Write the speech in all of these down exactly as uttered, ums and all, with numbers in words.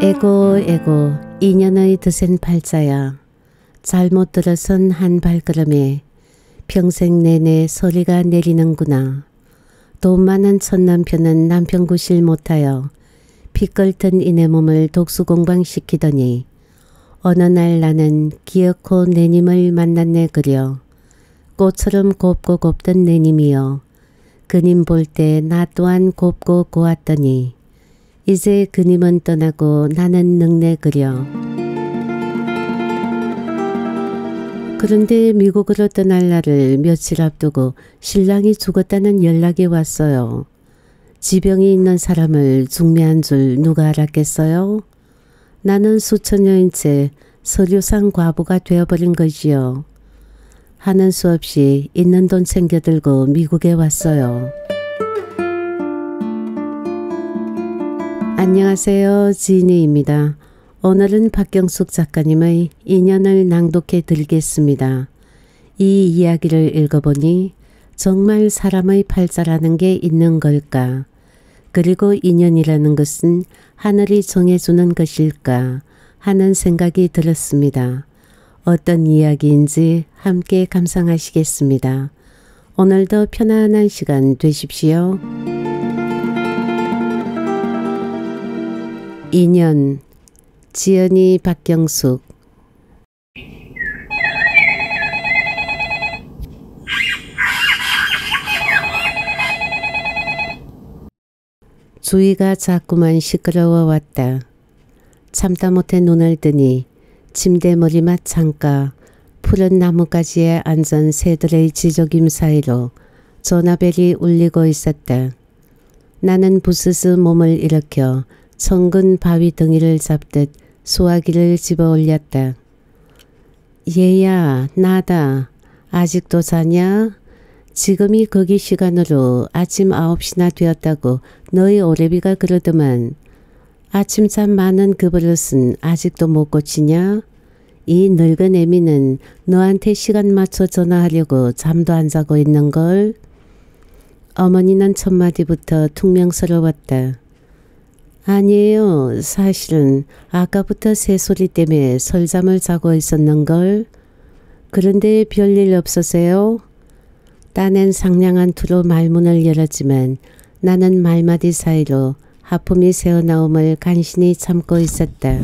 에고 에고 인연의 드센 팔자야. 잘못 들어선 한 발걸음에 평생 내내 소리가 내리는구나. 돈 많은 촌남편은 남편 구실 못하여 핏걸튼 이내 몸을 독수공방시키더니 어느 날 나는 기어코 내님을 만났네 그려. 꽃처럼 곱고 곱던 내님이여. 그님 볼 때 나 또한 곱고 고왔더니 이제 그님은 떠나고 나는 늙네 그려. 그런데 미국으로 떠날 날을 며칠 앞두고 신랑이 죽었다는 연락이 왔어요. 지병이 있는 사람을 중매한 줄 누가 알았겠어요? 나는 수천 년째 서류상 과부가 되어버린 것이요. 하는 수 없이 있는 돈 챙겨들고 미국에 왔어요. 안녕하세요. 지니입니다. 오늘은 박경숙 작가님의 인연을 낭독해 드리겠습니다. 이 이야기를 읽어보니 정말 사람의 팔자라는 게 있는 걸까? 그리고 인연이라는 것은 하늘이 정해주는 것일까? 하는 생각이 들었습니다. 어떤 이야기인지 함께 감상하시겠습니다. 오늘도 편안한 시간 되십시오. 인연 지연이 박경숙. 주위가 자꾸만 시끄러워 왔다. 참다 못해 눈을 뜨니 침대 머리맡 창가 푸른 나뭇가지에 앉은 새들의 지저김 사이로 전화벨이 울리고 있었다. 나는 부스스 몸을 일으켜 청근 바위 덩이를 잡듯 수화기를 집어 올렸다. 얘야, 나다. 아직도 자냐? 지금이 거기 시간으로 아침 아홉 시나 되었다고 너희 오래비가 그러더만. 아침잠 많은 그 버릇은 아직도 못 고치냐? 이 늙은 애미는 너한테 시간 맞춰 전화하려고 잠도 안 자고 있는걸? 어머니는 첫마디부터 퉁명스러웠다. 아니에요. 사실은 아까부터 새소리 때문에 설잠을 자고 있었는걸. 그런데 별일 없으세요? 따낸 상냥한 투로 말문을 열었지만 나는 말마디 사이로 하품이 새어나옴을 간신히 참고 있었다.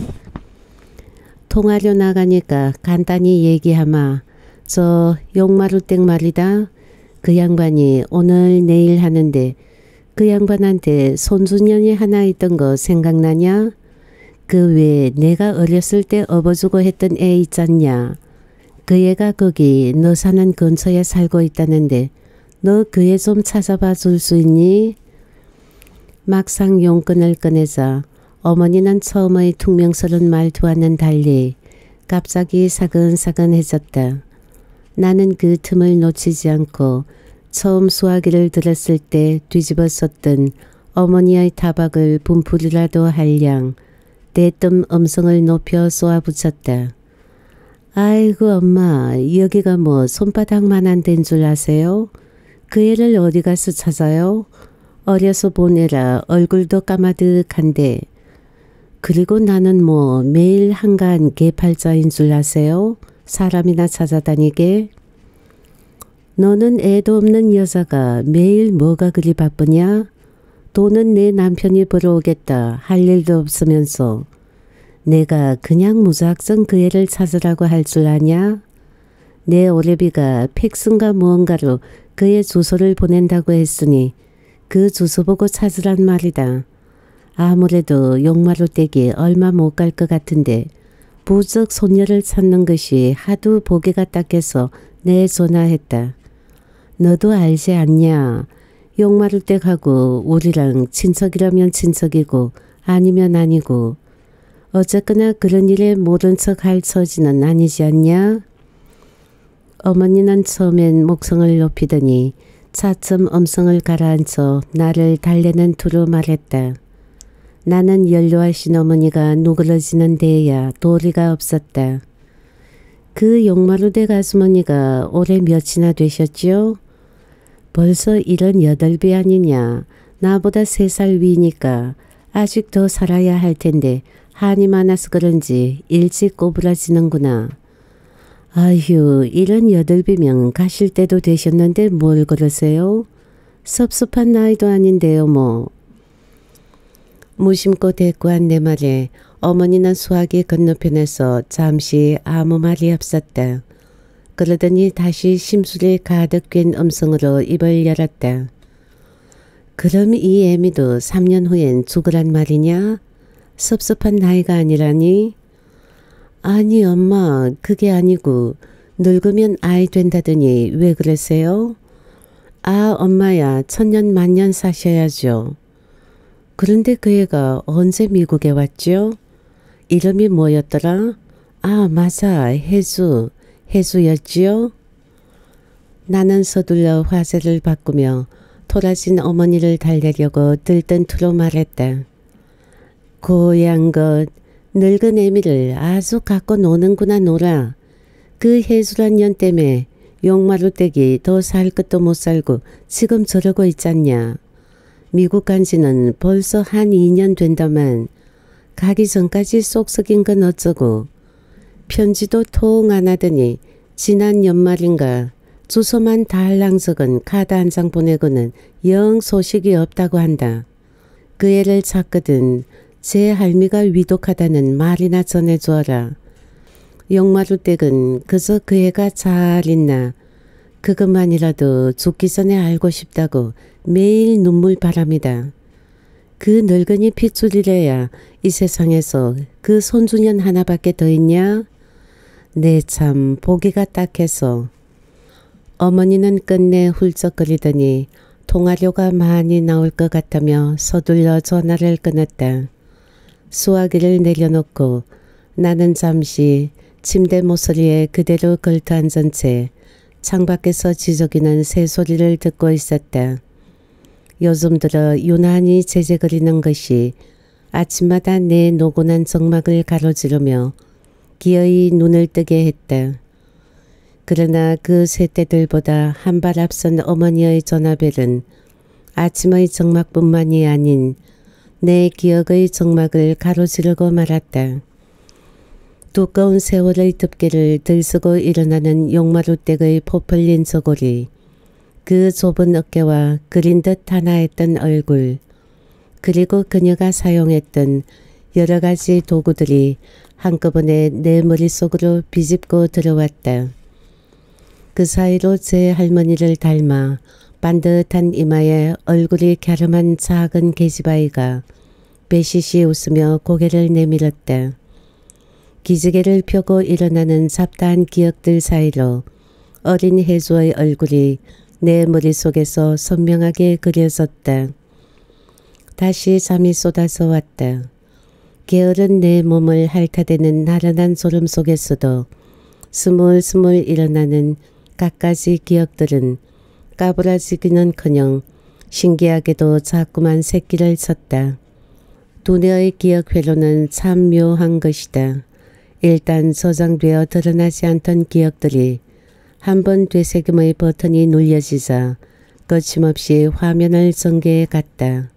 통화료 나가니까 간단히 얘기하마. 저 용마루댁 말이다. 그 양반이 오늘 내일 하는데 그 양반한테 손주년이 하나 있던 거 생각나냐? 그 외에 내가 어렸을 때 업어주고 했던 애 있잖냐? 그 애가 거기 너 사는 근처에 살고 있다는데 너 그 애 좀 찾아봐 줄 수 있니? 막상 용건을 꺼내자 어머니는 처음의 퉁명스러운 말투와는 달리 갑자기 사근사근해졌다. 나는 그 틈을 놓치지 않고 처음 수화기를 들었을 때 뒤집어 썼던 어머니의 타박을 분풀이라도 할 양 대뜸 음성을 높여 쏘아붙였다. 아이고 엄마, 여기가 뭐 손바닥만한 데인 줄 아세요? 그 애를 어디 가서 찾아요? 어려서 보내라 얼굴도 까마득한데. 그리고 나는 뭐 매일 한간 개팔자인 줄 아세요? 사람이나 찾아다니게. 너는 애도 없는 여자가 매일 뭐가 그리 바쁘냐? 돈은 내 남편이 벌어오겠다 할 일도 없으면서 내가 그냥 무작정 그 애를 찾으라고 할 줄 아냐? 내 오래비가 팩스인가 무언가로 그의 주소를 보낸다고 했으니 그 주소 보고 찾으란 말이다. 아무래도 용마루댁이 얼마 못 갈 것 같은데 부쩍 손녀를 찾는 것이 하도 보기가 딱해서 내 전화했다. 너도 알지 않냐? 용마루댁하고 우리랑 친척이라면 친척이고 아니면 아니고 어쨌거나 그런 일에 모른 척 할 처지는 아니지 않냐? 어머니는 처음엔 목성을 높이더니 차츰 음성을 가라앉혀 나를 달래는 투로 말했다. 나는 연로하신 어머니가 누그러지는 데에야 도리가 없었다. 그 용마루댁 아주머니가 올해 몇이나 되셨지요? 벌써 일흔여덟 배 아니냐. 나보다 세 살 위니까 아직 더 살아야 할 텐데 한이 많아서 그런지 일찍 꼬부라지는구나. 아휴, 이런 여덟비면 가실 때도 되셨는데 뭘 그러세요? 섭섭한 나이도 아닌데요 뭐. 무심코 대꾸한 내 말에 어머니는 수화기 건너편에서 잠시 아무 말이 없었다. 그러더니 다시 심술이 가득 낀 음성으로 입을 열었다. 그럼 이 애미도 삼 년 후엔 죽으란 말이냐? 섭섭한 나이가 아니라니? 아니 엄마, 그게 아니고 늙으면 아이 된다더니 왜 그러세요? 아 엄마야, 천년 만년 사셔야죠. 그런데 그 애가 언제 미국에 왔죠? 이름이 뭐였더라? 아 맞아, 혜수. 혜수였지요? 나는 서둘러 화제를 바꾸며 토라진 어머니를 달래려고 들뜬 투로 말했다. 고양 것, 늙은 애미를 아주 갖고 노는구나 놀아. 그 혜수란 년 때문에 용마루떼기 더 살 것도 못 살고 지금 저러고 있잖냐. 미국 간 지는 벌써 한 이 년 된다만 가기 전까지 쏙 썩인 건 어쩌고. 편지도 통 안 하더니 지난 연말인가 주소만 달랑 적은 카드 한 장 보내고는 영 소식이 없다고 한다. 그 애를 찾거든 제 할미가 위독하다는 말이나 전해주어라. 용마루댁은 그저 그 애가 잘 있나 그것만이라도 죽기 전에 알고 싶다고 매일 눈물바람이다. 그 늙은이 핏줄이래야 이 세상에서 그 손주년 하나밖에 더 있냐? 네 참 보기가 딱해서. 어머니는 끝내 훌쩍거리더니 통화료가 많이 나올 것 같다며 서둘러 전화를 끊었다. 수화기를 내려놓고 나는 잠시 침대 모서리에 그대로 걸터앉은 채 창밖에서 지저귀는 새소리를 듣고 있었다. 요즘 들어 유난히 제재거리는 것이 아침마다 내 노곤한 정막을 가로지르며 기어이 눈을 뜨게 했다. 그러나 그 새때들보다 한 발 앞선 어머니의 전화벨은 아침의 정막뿐만이 아닌 내 기억의 정막을 가로지르고 말았다. 두꺼운 세월의 덮개를 들쓰고 일어나는 용마루댁의 포풀린 저고리, 그 좁은 어깨와 그린 듯 하나했던 얼굴, 그리고 그녀가 사용했던 여러 가지 도구들이 한꺼번에 내 머릿속으로 비집고 들어왔다. 그 사이로 제 할머니를 닮아 반듯한 이마에 얼굴이 갸름한 작은 계집아이가 배시시 웃으며 고개를 내밀었다. 기지개를 펴고 일어나는 잡다한 기억들 사이로 어린 혜수의 얼굴이 내 머릿속에서 선명하게 그려졌다. 다시 잠이 쏟아져 왔다. 게으른 내 몸을 핥아대는 나른한 졸음 속에서도 스물스물 일어나는 갖가지 기억들은 까부라지기는커녕 신기하게도 자꾸만 새끼를 쳤다. 두뇌의 기억 회로는 참 묘한 것이다. 일단 저장되어 드러나지 않던 기억들이 한번 되새김의 버튼이 눌려지자 거침없이 화면을 전개해 갔다.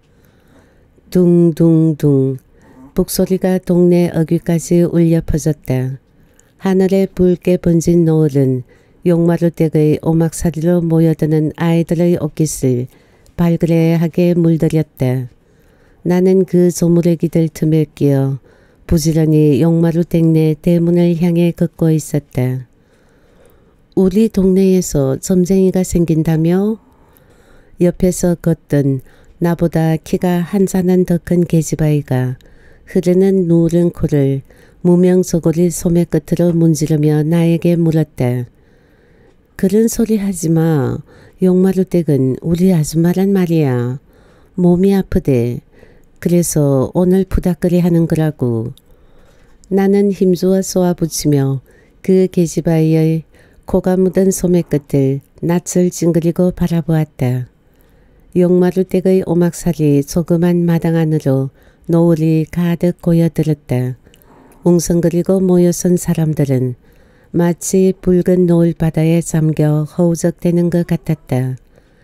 둥둥둥 북소리가 동네 어귀까지 울려 퍼졌다. 하늘에 붉게 번진 노을은 용마루댁의 오막살이로 모여드는 아이들의 옷깃을 발그레하게 물들였다. 나는 그 조무래기들 틈에 끼어 부지런히 용마루댁 내 대문을 향해 걷고 있었다. 우리 동네에서 점쟁이가 생긴다며? 옆에서 걷던 나보다 키가 한 자는 더 큰 계집아이가 흐르는 누른 코를 무명 저고리 소매 끝으로 문지르며 나에게 물었다. 그런 소리 하지마. 용마루댁은 우리 아줌마란 말이야. 몸이 아프대. 그래서 오늘 푸닥거리 하는 거라고. 나는 힘주어 쏘아붙이며 그 계집아이의 코가 묻은 소매 끝을 낯을 찡그리고 바라보았다. 용마루댁의 오막살이 조그만 마당 안으로 노을이 가득 고여들었다. 웅성거리고 모여선 사람들은 마치 붉은 노을 바다에 잠겨 허우적대는 것 같았다.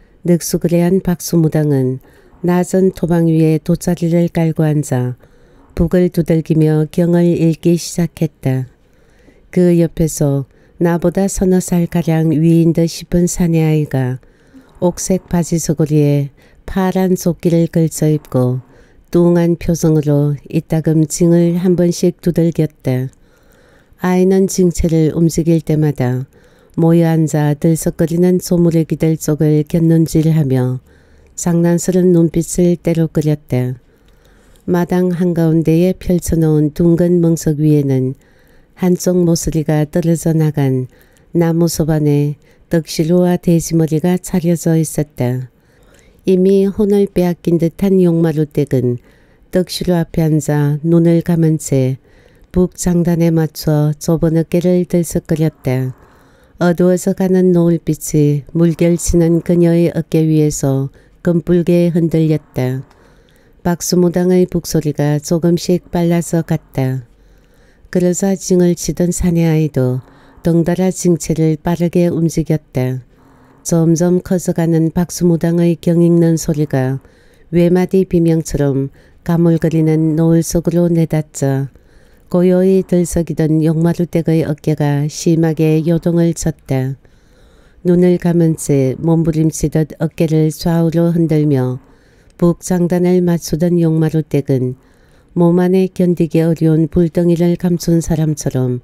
늑수그레한 박수무당은 낮은 토방 위에 돗자리를 깔고 앉아 북을 두들기며 경을 읽기 시작했다. 그 옆에서 나보다 서너 살가량 위인 듯 싶은 사내아이가 옥색 바지 소고리에 파란 조끼를 걸쳐 입고 뚱한 표정으로 이따금 징을 한 번씩 두들겼다. 아이는 징체를 움직일 때마다 모여 앉아 들썩거리는 조무래기들 쪽을 곁눈질하며 장난스런 눈빛을 때로그렸다. 마당 한가운데에 펼쳐놓은 둥근 멍석 위에는 한쪽 모서리가 떨어져 나간 나무 소반에 덕시루와 돼지머리가 차려져 있었다. 이미 혼을 빼앗긴 듯한 용마루댁은 덕시루 앞에 앉아 눈을 감은 채 북장단에 맞춰 좁은 어깨를 들썩거렸다. 어두워서 가는 노을빛이 물결치는 그녀의 어깨 위에서 검붉게 흔들렸다. 박수무당의 북소리가 조금씩 빨라져 갔다. 그러자 징을 치던 사내아이도 덩달아 징체를 빠르게 움직였다. 점점 커져가는 박수무당의 경익는 소리가 외마디 비명처럼 가물거리는 노을 속으로 내닫자 고요히 들썩이던 용마루댁의 어깨가 심하게 요동을 쳤다. 눈을 감은 채 몸부림치듯 어깨를 좌우로 흔들며 북장단을 맞추던 용마루댁은 몸 안에 견디기 어려운 불덩이를 감춘 사람처럼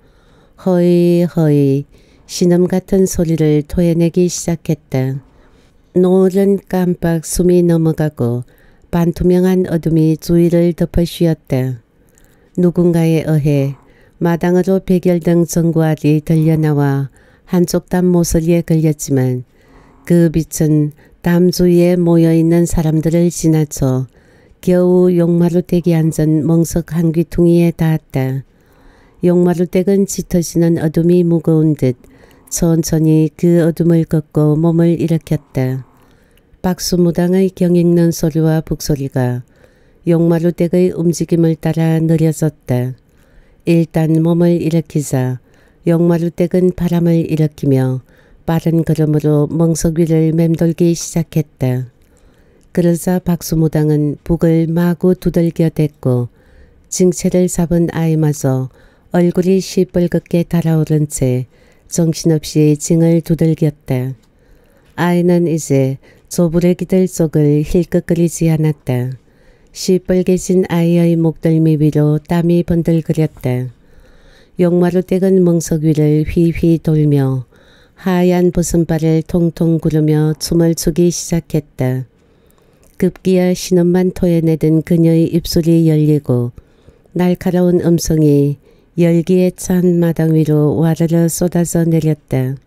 허이허이 신음같은 소리를 토해내기 시작했다. 노을은 깜빡 숨이 넘어가고 반투명한 어둠이 주위를 덮어 씌웠다. 누군가에 의해 마당으로 백열등 전구알이 들려나와 한쪽 담 모서리에 걸렸지만 그 빛은 담 주위에 모여있는 사람들을 지나쳐 겨우 용마루댁이 앉은 멍석 한 귀퉁이에 닿았다. 용마루댁은 짙어지는 어둠이 무거운 듯 천천히 그 어둠을 걷고 몸을 일으켰다. 박수무당의 경익는 소리와 북소리가 용마루댁의 움직임을 따라 느려졌다. 일단 몸을 일으키자 용마루댁은 바람을 일으키며 빠른 걸음으로 멍석 위를 맴돌기 시작했다. 그러자 박수무당은 북을 마구 두들겨 댔고 징체를 잡은 아이마저 얼굴이 시뻘겋게 달아오른 채 정신없이 징을 두들겼다. 아이는 이제 조부래기들 쪽을 힐끗거리지 않았다. 시뻘개진 아이의 목덜미 위로 땀이 번들거렸다. 용마루댁은 멍석 위를 휘휘 돌며 하얀 벗은발을 통통 구르며 춤을 추기 시작했다. 급기야 신음만 토해내던 그녀의 입술이 열리고 날카로운 음성이 열기에 찬 마당 위로 와르르 쏟아져 내렸다.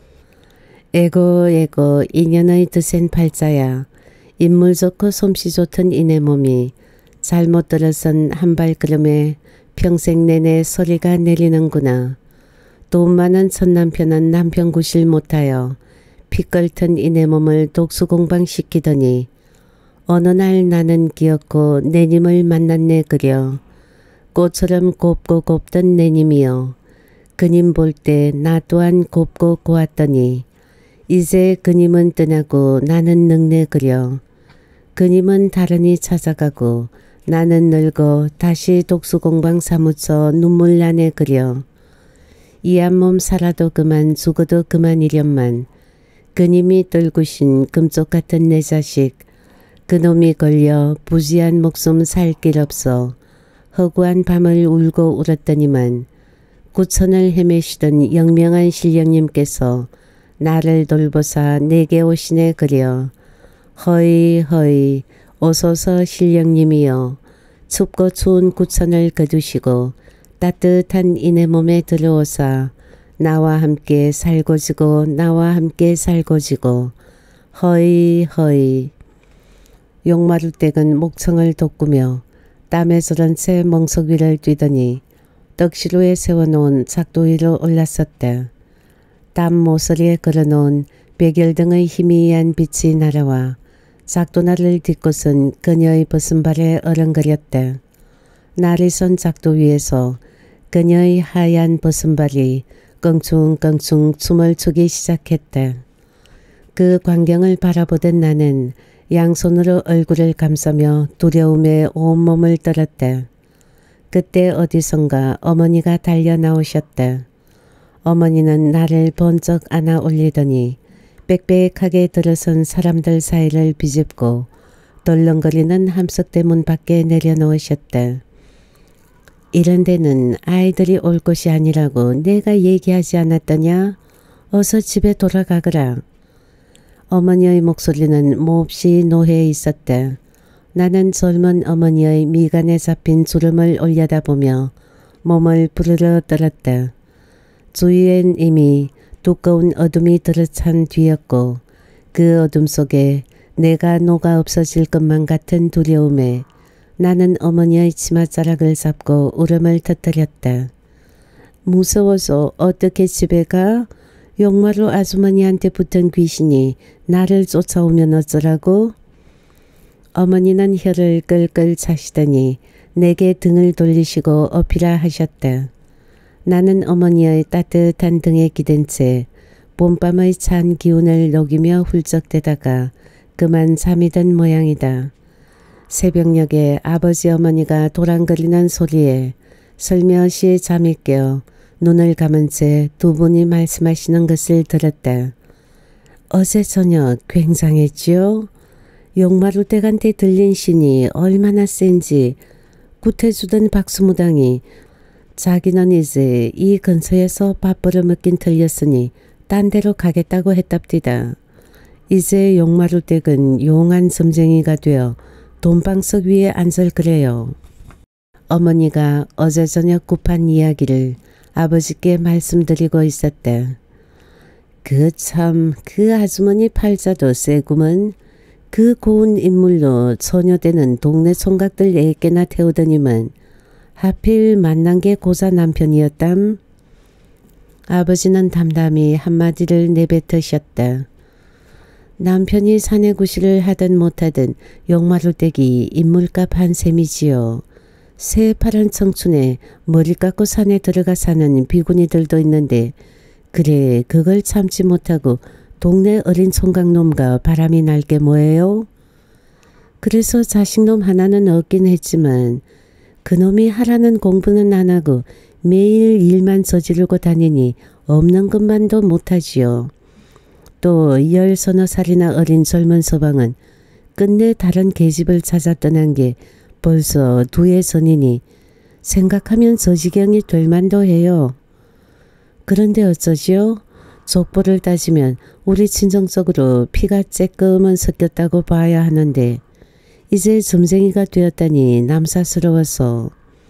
에고 에고 인연의 드센 팔자야. 인물 좋고 솜씨 좋던 이내 몸이 잘못 들어선 한 발걸음에 평생 내내 소리가 내리는구나. 돈 많은 첫 남편은 남편 구실 못하여 피껄튼 이내 몸을 독수공방시키더니 어느 날 나는 기었고 내님을 만났네 그려. 꽃처럼 곱고 곱던 내님이여. 그님 볼 때 나 또한 곱고 고왔더니 이제 그님은 떠나고 나는 늙네 그려. 그님은 다른이 찾아가고 나는 늙어 다시 독수공방 사무쳐 눈물 나네 그려. 이 한 몸 살아도 그만 죽어도 그만이련만 그님이 떨구신 금쪽 같은 내 자식 그놈이 걸려 부지한 목숨 살 길 없어 허구한 밤을 울고 울었더니만 구천을 헤매시던 영명한 신령님께서 나를 돌보사 내게 오시네 그려. 허이 허이 오소서 신령님이여. 춥고 추운 구천을 거두시고 따뜻한 이내 몸에 들어오사 나와 함께 살고 지고 나와 함께 살고 지고 허이 허이. 용마루댁은 목청을 돋구며 땀에 절은 채 멍석 위를 뛰더니 덕시루에 세워놓은 작도 위로 올랐었다. 땀 모서리에 걸어놓은 백열등의 희미한 빛이 날아와 작도날을 딛고선 그녀의 벗은발에 어른거렸다. 날이 선 작도 위에서 그녀의 하얀 벗은발이 껑충껑충 춤을 추기 시작했다. 그 광경을 바라보던 나는 양손으로 얼굴을 감싸며 두려움에 온몸을 떨었다. 그때 어디선가 어머니가 달려 나오셨다. 어머니는 나를 번쩍 안아 올리더니 빽빽하게 들어선 사람들 사이를 비집고 덜렁거리는 함석대문 밖에 내려놓으셨다. 이런 데는 아이들이 올 곳이 아니라고 내가 얘기하지 않았더냐? 어서 집에 돌아가거라. 어머니의 목소리는 몹시 노해에 있었다. 나는 젊은 어머니의 미간에 잡힌 주름을 올려다보며 몸을 부르르 떨었다. 주위엔 이미 두꺼운 어둠이 들어찬 뒤였고 그 어둠 속에 내가 녹아 없어질 것만 같은 두려움에 나는 어머니의 치맛자락을 잡고 울음을 터뜨렸다. 무서워서 어떻게 집에 가? 용마루 아주머니한테 붙은 귀신이 나를 쫓아오면 어쩌라고? 어머니는 혀를 끌끌 차시더니 내게 등을 돌리시고 어필하 하셨다. 나는 어머니의 따뜻한 등에 기댄 채 봄밤의 찬 기운을 녹이며 훌쩍대다가 그만 잠이 든 모양이다. 새벽녘에 아버지 어머니가 도랑거리는 소리에 슬며시 잠이 깨어 눈을 감은 채 두 분이 말씀하시는 것을 들었다. 어제 저녁 굉장했지요? 용마루댁한테 들린 신이 얼마나 센지 구태주던 박수무당이 자기는 이제 이 근처에서 밥벌어 먹긴 들렸으니 딴 데로 가겠다고 했답디다. 이제 용마루댁은 용한 점쟁이가 되어 돈방석 위에 앉을 그래요. 어머니가 어제 저녁 kup한 이야기를 아버지께 말씀드리고 있었다. 그 참 그 아주머니 팔자도 세구먼. 그 고운 인물로 처녀되는 동네 총각들 애깨나 태우더니만 하필 만난 게 고자 남편이었담. 아버지는 담담히 한마디를 내뱉으셨다. 남편이 사내구실을 하든 못하든 용마루댁이 인물값 한 셈이지요. 새파란 청춘에 머리 깎고 산에 들어가 사는 비구니들도 있는데 그래 그걸 참지 못하고 동네 어린 총각놈과 바람이 날 게 뭐예요? 그래서 자식놈 하나는 얻긴 했지만 그놈이 하라는 공부는 안 하고 매일 일만 저지르고 다니니 없는 것만도 못하지요. 또 열 서너 살이나 어린 젊은 서방은 끝내 다른 계집을 찾아 떠난 게 벌써 두해 전이니 생각하면 저 지경이 될 만도 해요. 그런데 어쩌지요? 족보를 따지면 우리 친정적으로 피가 쬐끔은 섞였다고 봐야 하는데 이제 점쟁이가 되었다니 남사스러워서.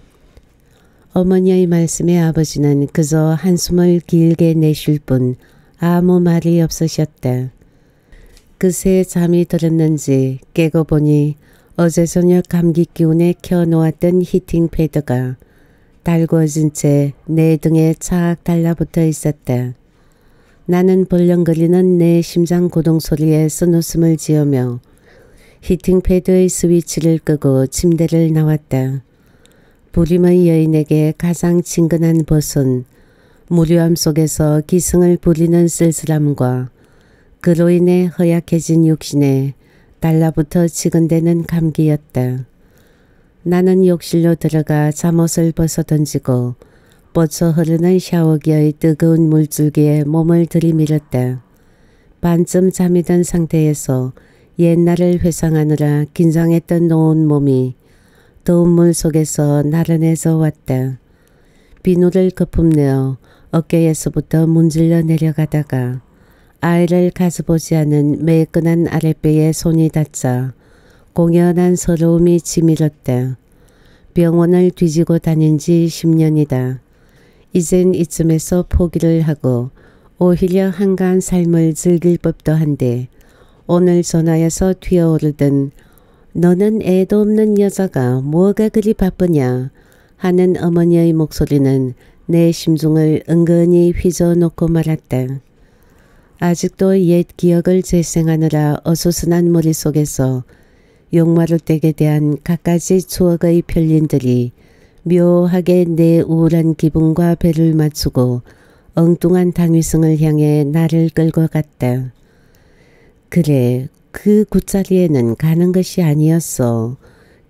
어머니의 말씀에 아버지는 그저 한숨을 길게 내쉴 뿐 아무 말이 없으셨다. 그새 잠이 들었는지 깨고 보니 어제 저녁 감기 기운에 켜놓았던 히팅 패드가 달구어진 채 내 등에 착 달라붙어 있었다. 나는 벌렁거리는 내 심장 고동 소리에 쓴웃음을 지으며 히팅 패드의 스위치를 끄고 침대를 나왔다. 부림의 여인에게 가장 친근한 벗은 무료함 속에서 기승을 부리는 쓸쓸함과 그로 인해 허약해진 육신에 달라붙어 지근대는 감기였다. 나는 욕실로 들어가 잠옷을 벗어 던지고 뻗쳐 흐르는 샤워기의 뜨거운 물줄기에 몸을 들이밀었다. 반쯤 잠이 든 상태에서 옛날을 회상하느라 긴장했던 노은 몸이 더운 물 속에서 나른해져 왔다. 비누를 거품 내어 어깨에서부터 문질러 내려가다가 아이를 가져보지 않은 매끈한 아랫배에 손이 닿자 공연한 서러움이 치밀었다. 병원을 뒤지고 다닌 지 십 년이다. 이젠 이쯤에서 포기를 하고 오히려 한가한 삶을 즐길 법도 한데 오늘 전화해서 튀어오르던 너는 애도 없는 여자가 뭐가 그리 바쁘냐 하는 어머니의 목소리는 내 심중을 은근히 휘저어놓고 말았다. 아직도 옛 기억을 재생하느라 어수선한 머릿속에서 용마루댁에 대한 갖가지 추억의 편린들이 묘하게 내 우울한 기분과 배를 맞추고 엉뚱한 당위성을 향해 나를 끌고 갔다. 그래, 그 굿자리에는 가는 것이 아니었어.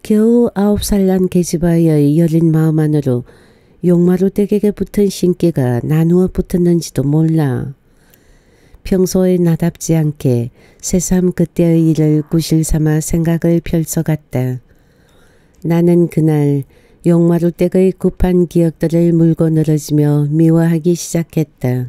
겨우 아홉 살 난 계집아이의 여린 마음 안으로 용마루 댁에게 붙은 신기가 나누어 붙었는지도 몰라. 평소에 나답지 않게 새삼 그때의 일을 구실 삼아 생각을 펼쳐갔다. 나는 그날 용마루 댁의 급한 기억들을 물고 늘어지며 미워하기 시작했다.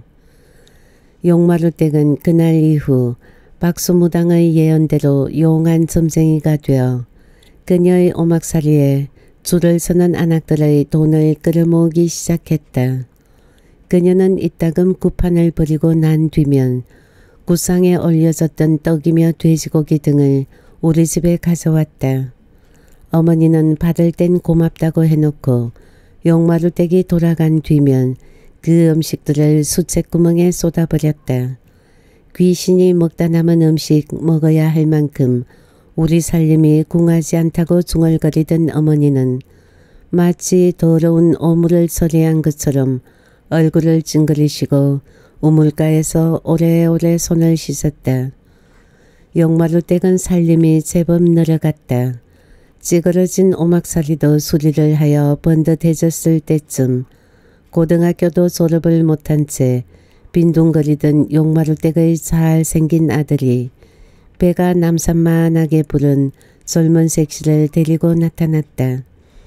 용마루 댁은 그날 이후 박수무당의 예언대로 용한 점쟁이가 되어 그녀의 오막살이에 줄을 서는 안악들의 돈을 끌어모으기 시작했다. 그녀는 이따금 구판을 벌이고 난 뒤면 구상에 올려졌던 떡이며 돼지고기 등을 우리 집에 가져왔다. 어머니는 받을 땐 고맙다고 해놓고 용마루 댁이 돌아간 뒤면 그 음식들을 수채구멍에 쏟아버렸다. 귀신이 먹다 남은 음식 먹어야 할 만큼 우리 살림이 궁하지 않다고 중얼거리던 어머니는 마치 더러운 오물을 처리한 것처럼 얼굴을 찡그리시고 우물가에서 오래오래 손을 씻었다. 용마루 댁은 살림이 제법 늘어갔다. 찌그러진 오막살이도 수리를 하여 번듯해졌을 때쯤 고등학교도 졸업을 못한 채 빈둥거리던 용마루 댁의 잘생긴 아들이 배가 남산만하게 부른 젊은 색시를 데리고 나타났다.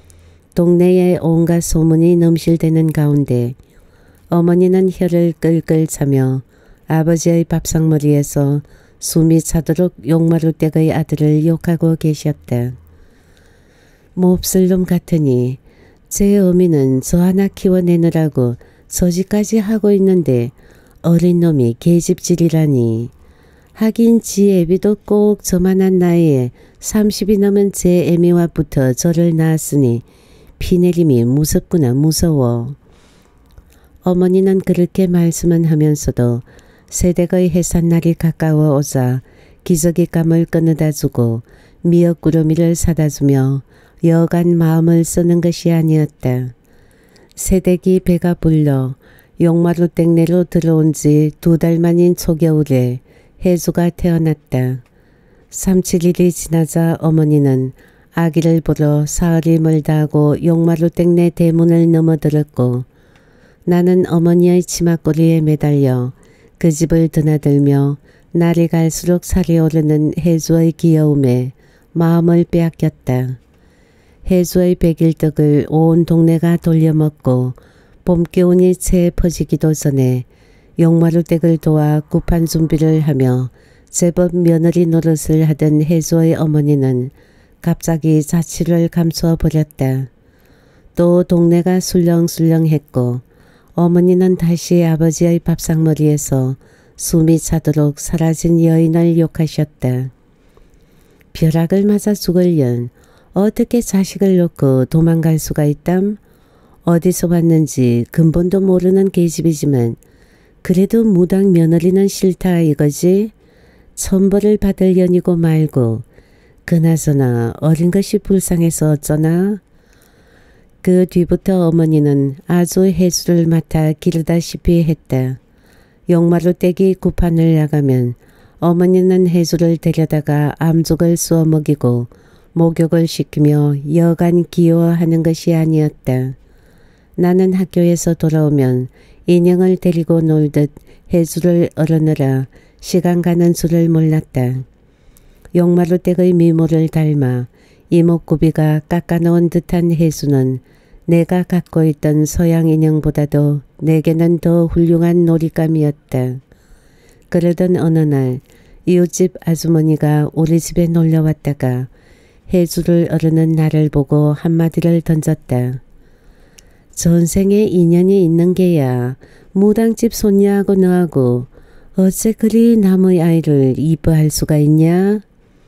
동네에 온갖 소문이 넘실대는 가운데 어머니는 혀를 끌끌 차며 아버지의 밥상머리에서 숨이 차도록 용마루 댁의 아들을 욕하고 계셨다. 몹쓸 놈 같으니 제 어미는 저 하나 키워내느라고 저지까지 하고 있는데 어린 놈이 계집질이라니. 하긴 지 애비도 꼭 저만한 나이에 삼십이 넘은 제 애미와부터 저를 낳았으니 피내림이 무섭구나 무서워. 어머니는 그렇게 말씀은 하면서도 새댁의 해산날이 가까워 오자 기저귀감을 끊어다 주고 미역구름이를 사다 주며 여간 마음을 쓰는 것이 아니었다. 새댁이 배가 불러 용마루 댁내로 들어온 지 두 달 만인 초겨울에 해수가 태어났다. 삼칠일이 지나자 어머니는 아기를 보러 사흘이 멀다 하고 용마루 댁내 대문을 넘어들었고 나는 어머니의 치마꼬리에 매달려 그 집을 드나들며 날이 갈수록 살이 오르는 해수의 귀여움에 마음을 빼앗겼다. 해수의 백일떡을 온 동네가 돌려먹고 봄기운이 채 퍼지기도 전에 용마루 댁을 도와 구판 준비를 하며 제법 며느리 노릇을 하던 해수의 어머니는 갑자기 자취를 감추어 버렸다. 또 동네가 술렁술렁했고 어머니는 다시 아버지의 밥상머리에서 숨이 차도록 사라진 여인을 욕하셨다. 벼락을 맞아 죽을련 어떻게 자식을 놓고 도망갈 수가 있담? 어디서 왔는지 근본도 모르는 계집이지만 그래도 무당 며느리는 싫다 이거지? 천벌을 받을 년이고 말고 그나저나 어린 것이 불쌍해서 어쩌나? 그 뒤부터 어머니는 아주 해수를 맡아 기르다시피 했다. 용마루 댁이 구판을 나가면 어머니는 해수를 데려다가 암죽을 쏘아 먹이고 목욕을 시키며 여간 귀여워하는 것이 아니었다. 나는 학교에서 돌아오면 인형을 데리고 놀듯 해수를 얼으느라 시간 가는 줄을 몰랐다. 용마루 댁의 미모를 닮아 이목구비가 깎아놓은 듯한 해수는 내가 갖고 있던 서양 인형보다도 내게는 더 훌륭한 놀잇감이었다. 그러던 어느 날 이웃집 아주머니가 우리 집에 놀러왔다가 해수를 어르는 나를 보고 한마디를 던졌다. 전생에 인연이 있는 게야 무당집 손녀하고 너하고 어째 그리 남의 아이를 이뻐할 수가 있냐?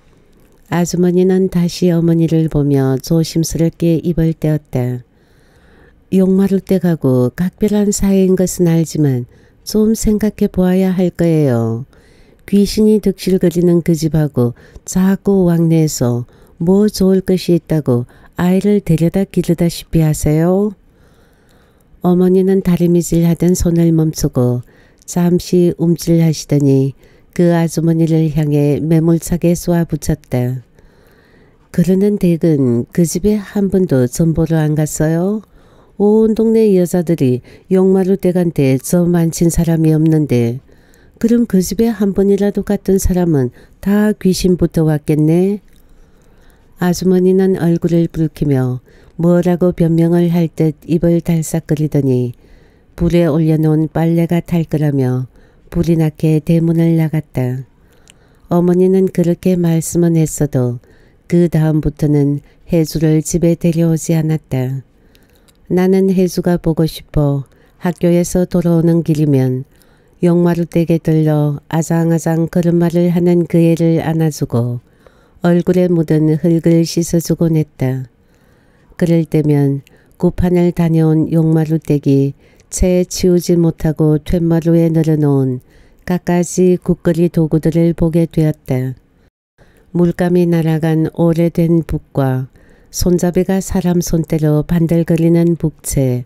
아주머니는 다시 어머니를 보며 조심스럽게 입을 떼었다. 용마루 댁하고 각별한 사이인 것은 알지만 좀 생각해 보아야 할 거예요. 귀신이 득실거리는 그 집하고 자꾸 왕래해서 뭐 좋을 것이 있다고 아이를 데려다 기르다시피 하세요? 어머니는 다리미질 하던 손을 멈추고 잠시 움찔하시더니 그 아주머니를 향해 매몰차게 쏘아붙였다. 그러는 댁은 그 집에 한 번도 전보러 안 갔어요? 온 동네 여자들이 용마루 댁한테 저 많친 사람이 없는데 그럼 그 집에 한 번이라도 갔던 사람은 다 귀신부터 왔겠네. 아주머니는 얼굴을 붉히며 뭐라고 변명을 할 듯 입을 달싹거리더니 불에 올려놓은 빨래가 탈 거라며 불이 나게 대문을 나갔다. 어머니는 그렇게 말씀은 했어도 그 다음부터는 혜주를 집에 데려오지 않았다. 나는 혜주가 보고 싶어 학교에서 돌아오는 길이면 용마루 댁에 들러 아장아장 걸음마를 하는 그 애를 안아주고 얼굴에 묻은 흙을 씻어주곤 했다. 그럴 때면 구판을 다녀온 용마루 댁이 채 치우지 못하고 툇마루에 늘어놓은 갖가지 국거리 도구들을 보게 되었다. 물감이 날아간 오래된 북과 손잡이가 사람 손대로 반들거리는 북채,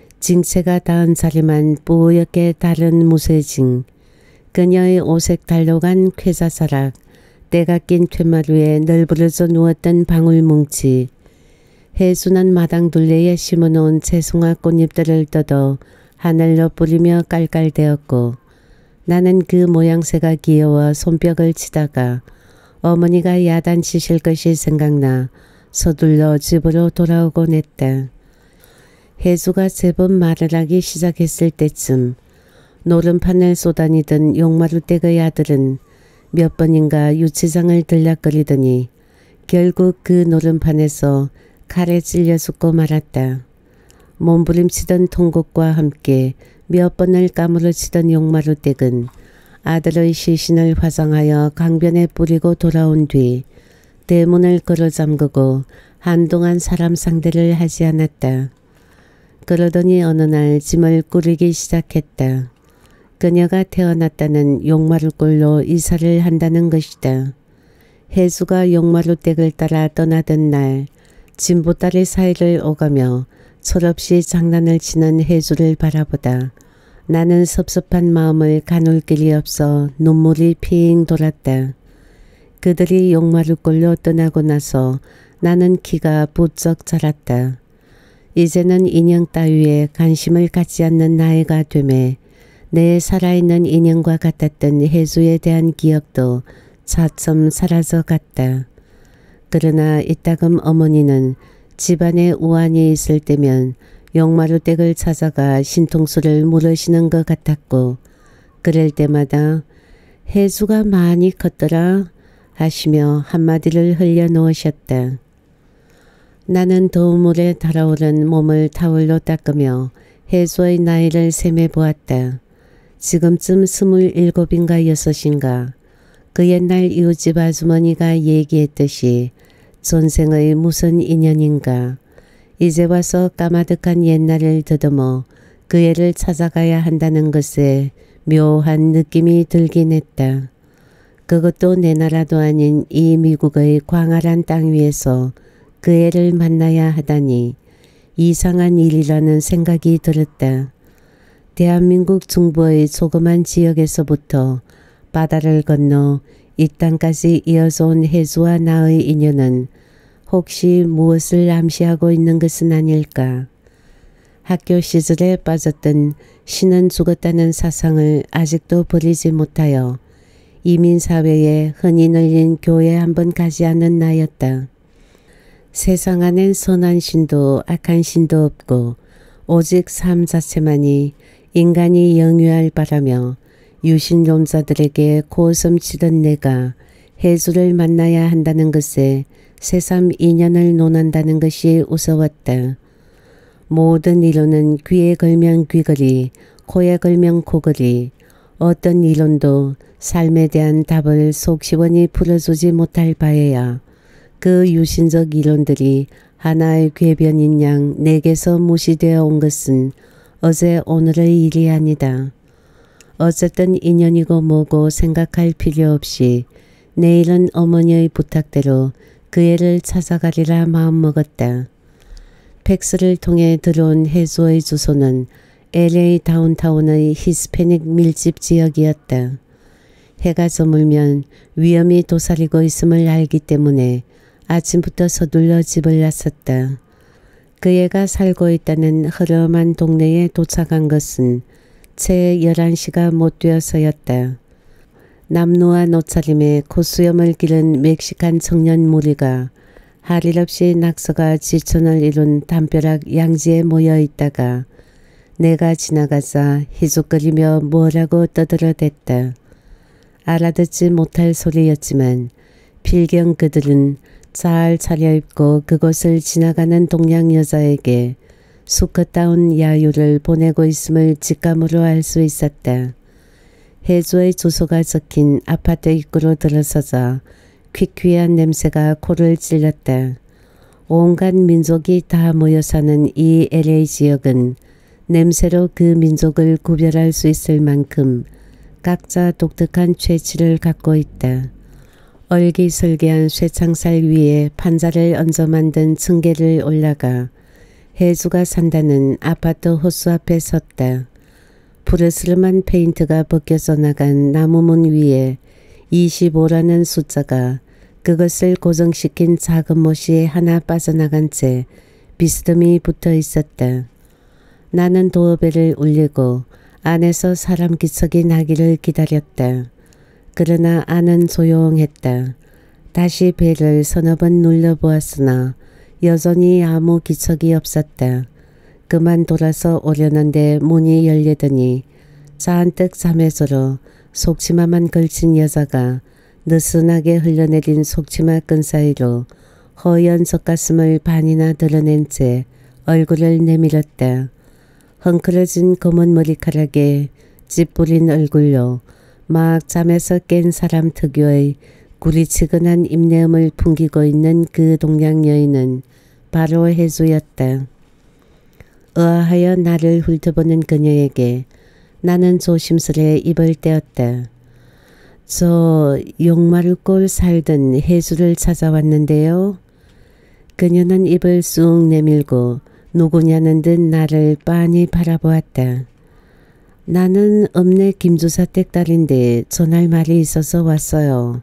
징채가 닿은 자리만 뿌옇게 다른 무쇠징, 그녀의 오색 달로간 쾌사사락, 때가 낀 툇마루에 널브러져 누웠던 방울뭉치, 해수난 마당 둘레에 심어놓은 채송화 꽃잎들을 뜯어 하늘로 뿌리며 깔깔대었고 나는 그 모양새가 귀여워 손뼉을 치다가 어머니가 야단치실 것이 생각나 서둘러 집으로 돌아오곤 했다. 혜수가 제법 말을 하기 시작했을 때쯤 노름판을 쏘다니던 용마루 댁의 아들은 몇 번인가 유치장을 들락거리더니 결국 그 노름판에서 칼에 찔려 죽고 말았다. 몸부림치던 통곡과 함께 몇 번을 까무러치던 용마루 댁은 아들의 시신을 화장하여 강변에 뿌리고 돌아온 뒤 대문을 걸어 잠그고 한동안 사람 상대를 하지 않았다. 그러더니 어느 날 짐을 꾸리기 시작했다. 그녀가 태어났다는 용마루 꼴로 이사를 한다는 것이다. 혜수가 용마루 댁을 따라 떠나던 날 진보다리 사이를 오가며 철없이 장난을 치는 혜수를 바라보다 나는 섭섭한 마음을 가눌 길이 없어 눈물이 핑 돌았다. 그들이 용마루 꼴로 떠나고 나서 나는 키가 부쩍 자랐다. 이제는 인형 따위에 관심을 갖지 않는 나이가 되매 내 살아있는 인형과 같았던 혜수에 대한 기억도 차츰 사라져 갔다. 그러나 이따금 어머니는 집안에 우환이 있을 때면 용마루 댁을 찾아가 신통수를 물으시는 것 같았고 그럴 때마다 혜수가 많이 컸더라 하시며 한마디를 흘려놓으셨다. 나는 더운 물에 달아오른 몸을 타올로 닦으며 혜수의 나이를 셈해 보았다. 지금쯤 스물일곱인가 여섯인가. 그 옛날 이웃집 아주머니가 얘기했듯이 전생의 무슨 인연인가. 이제 와서 까마득한 옛날을 더듬어 그 애를 찾아가야 한다는 것에 묘한 느낌이 들긴 했다. 그것도 내 나라도 아닌 이 미국의 광활한 땅 위에서 그 애를 만나야 하다니 이상한 일이라는 생각이 들었다. 대한민국 중부의 조그만 지역에서부터 바다를 건너 이 땅까지 이어져 온 혜수와 나의 인연은 혹시 무엇을 암시하고 있는 것은 아닐까. 학교 시절에 빠졌던 신은 죽었다는 사상을 아직도 버리지 못하여 이민사회에 흔히 널린 교회에 한번 가지 않는 나였다. 세상 안엔 선한 신도 악한 신도 없고 오직 삶 자체만이 인간이 영유할 바라며 유신론자들에게 고슴치던 내가 혜수를 만나야 한다는 것에 새삼 인연을 논한다는 것이 우스웠다. 모든 이론은 귀에 걸면 귀걸이, 코에 걸면 코걸이, 어떤 이론도 삶에 대한 답을 속 시원히 풀어주지 못할 바에야 그 유신적 이론들이 하나의 궤변인 양 내게서 무시되어 온 것은 어제 오늘의 일이 아니다. 어쨌든 인연이고 뭐고 생각할 필요 없이 내일은 어머니의 부탁대로 그 애를 찾아가리라 마음먹었다. 팩스를 통해 들어온 혜수의 주소는 엘에이 다운타운의 히스패닉 밀집 지역이었다. 해가 저물면 위험이 도사리고 있음을 알기 때문에 아침부터 서둘러 집을 나섰다. 그 애가 살고 있다는 허름한 동네에 도착한 것은 채 열한 시가 못 되어서였다. 남루한 옷차림에 콧수염을 기른 멕시칸 청년 무리가 할 일 없이 낙서가 지천을 이룬 담벼락 양지에 모여 있다가 내가 지나가자 희죽거리며 뭐라고 떠들어댔다. 알아듣지 못할 소리였지만 필경 그들은 잘 차려입고 그곳을 지나가는 동양 여자에게 수컷다운 야유를 보내고 있음을 직감으로 알 수 있었다. 해주의 주소가 적힌 아파트 입구로 들어서자 퀴퀴한 냄새가 코를 찔렀다. 온갖 민족이 다 모여 사는 이 엘에이 지역은 냄새로 그 민족을 구별할 수 있을 만큼 각자 독특한 취치를 갖고 있다. 얼기설계한 쇠창살 위에 판자를 얹어 만든 층계를 올라가 해주가 산다는 아파트 호수 앞에 섰다. 푸르스름한 페인트가 벗겨져 나간 나무문 위에 이십오라는 숫자가 그것을 고정시킨 작은 못이 하나 빠져나간 채 비스듬히 붙어 있었다. 나는 도어벨을 울리고 안에서 사람 기척이 나기를 기다렸다. 그러나 안은 조용했다. 다시 벨을 서너 번 눌러보았으나 여전히 아무 기척이 없었다. 그만 돌아서 오려는데 문이 열리더니 잔뜩 잠에 들어 속치마만 걸친 여자가 느슨하게 흘러내린 속치마 끈 사이로 허연 젖가슴을 반이나 드러낸 채 얼굴을 내밀었다. 헝클어진 검은 머리카락에 찌뿌린 얼굴로 막 잠에서 깬 사람 특유의 구리치근한 입내음을 풍기고 있는 그 동양 여인은 바로 해주였다. 의아하여 나를 훑어보는 그녀에게 나는 조심스레 입을 떼었다. 저 용마루골 살던 해주를 찾아왔는데요. 그녀는 입을 쑥 내밀고 누구냐는 듯 나를 빤히 바라보았다. 나는 읍내 김주사 댁 딸인데 전할 말이 있어서 왔어요.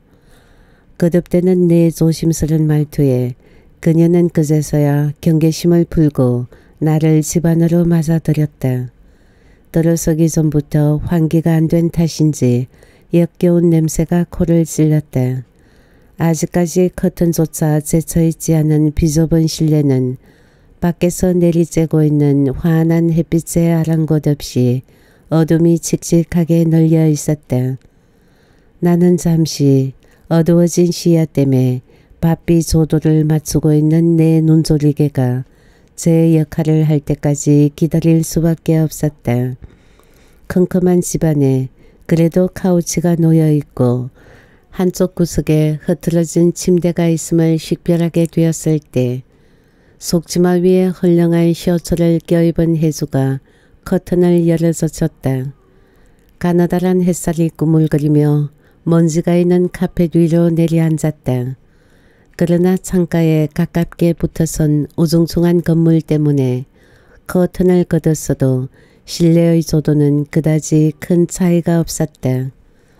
거듭대는 내 조심스런 말투에 그녀는 그제서야 경계심을 풀고 나를 집 안으로 맞아들였다. 들어서기 전부터 환기가 안 된 탓인지 역겨운 냄새가 코를 찔렀다. 아직까지 커튼조차 제쳐있지 않은 비좁은 실내는 밖에서 내리쬐고 있는 환한 햇빛에 아랑곳 없이 어둠이 칙칙하게 널려 있었다. 나는 잠시 어두워진 시야 때문에 바삐 조도를 맞추고 있는 내 눈조리개가 제 역할을 할 때까지 기다릴 수밖에 없었다. 컴컴한 집안에 그래도 카우치가 놓여있고 한쪽 구석에 흐트러진 침대가 있음을 식별하게 되었을 때 속치마 위에 헐렁한 셔츠를 껴입은 해주가 커튼을 열어젖혔다. 가느다란 햇살이 꾸물거리며 먼지가 있는 카펫 위로 내려앉았다. 그러나 창가에 가깝게 붙어선 우중충한 건물 때문에 커튼을 걷었어도 실내의 조도는 그다지 큰 차이가 없었다.